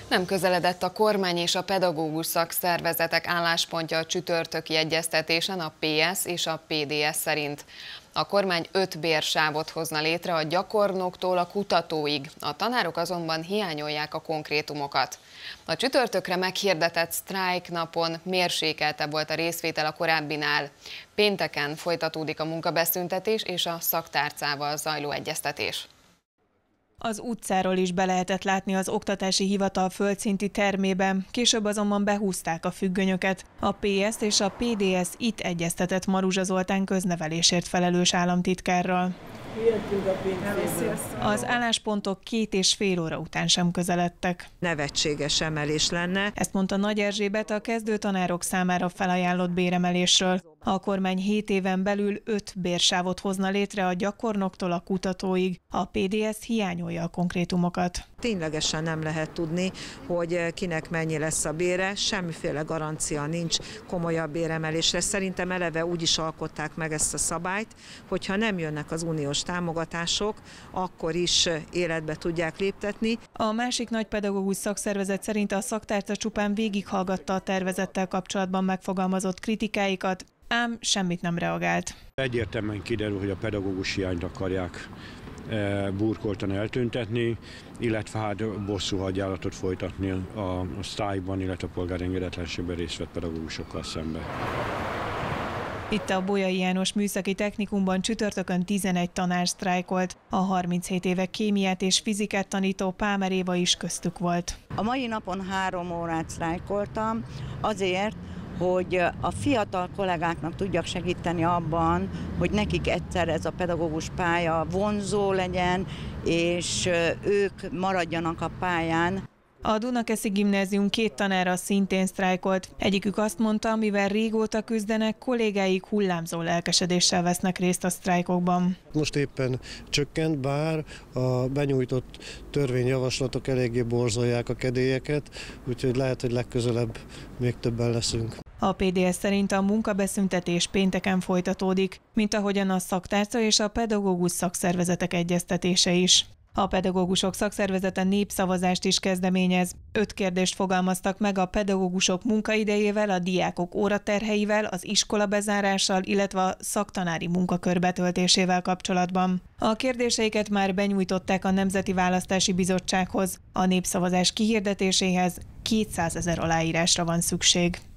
Nem közeledett a kormány és a pedagógus szakszervezetek álláspontja a csütörtöki egyeztetésen a PS és a PDS szerint. A kormány 5 bérsávot hozna létre a gyakornoktól a kutatóig, a tanárok azonban hiányolják a konkrétumokat. A csütörtökre meghirdetett sztrájknapon mérsékeltebb volt a részvétel a korábbinál. Pénteken folytatódik a munkabeszüntetés és a szaktárcával zajló egyeztetés. Az utcáról is be lehetett látni az oktatási hivatal földszinti termében, később azonban behúzták a függönyöket. A PS és a PDS itt egyeztetett Maruzsa Zoltán köznevelésért felelős államtitkárral. Az álláspontok 2,5 óra után sem közeledtek. Nevetséges emelés lenne. Ezt mondta Nagy Erzsébet a kezdőtanárok számára felajánlott béremelésről. A kormány 7 éven belül 5 bérsávot hozna létre a gyakornoktól a kutatóig. A PDS hiányolja a konkrétumokat. Ténylegesen nem lehet tudni, hogy kinek mennyi lesz a bére, semmiféle garancia nincs komolyabb béremelésre. Szerintem eleve úgy is alkották meg ezt a szabályt, hogyha nem jönnek az uniós támogatások, akkor is életbe tudják léptetni. A másik nagy pedagógus szakszervezet szerint a szaktárca csupán végighallgatta a tervezettel kapcsolatban megfogalmazott kritikáikat, ám semmit nem reagált. Egyértelműen kiderül, hogy a pedagógus hiányt akarják burkoltan eltüntetni, illetve hát bosszú hadjáratot folytatni a sztrájkban, illetve a polgári engedetlenségben részt vett pedagógusokkal szemben. Itt a Bolyai János Műszaki Technikumban csütörtökön 11 tanár sztrájkolt. A 37 éve kémiát és fizikát tanító Pámer Éva is köztük volt. A mai napon 3 órát sztrájkoltam azért, hogy a fiatal kollégáknak tudjak segíteni abban, hogy nekik egyszer ez a pedagógus pálya vonzó legyen, és ők maradjanak a pályán. A Dunakeszi Gimnázium 2 tanára szintén sztrájkolt. Egyikük azt mondta, mivel régóta küzdenek, kollégáik hullámzó lelkesedéssel vesznek részt a sztrájkokban. Most éppen csökkent, bár a benyújtott törvényjavaslatok eléggé borzolják a kedélyeket, úgyhogy lehet, hogy legközelebb még többen leszünk. A PDS szerint a munkabeszüntetés pénteken folytatódik, mint ahogyan a szaktárca és a pedagógus szakszervezetek egyeztetése is. A pedagógusok szakszervezete népszavazást is kezdeményez. 5 kérdést fogalmaztak meg a pedagógusok munkaidejével, a diákok óraterheivel, az iskola bezárással, illetve a szaktanári munkakör betöltésével kapcsolatban. A kérdéseiket már benyújtották a Nemzeti Választási Bizottsághoz. A népszavazás kihirdetéséhez 200 000 aláírásra van szükség.